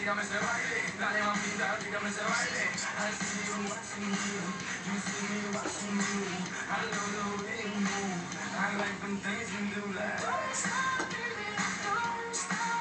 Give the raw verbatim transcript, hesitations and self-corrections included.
tírame ese baile, dale mamita, tírame ese baile. I see you watching me, you see me watching you. I love the way you move, I like them things you do like. Don't stop, baby, don't stop.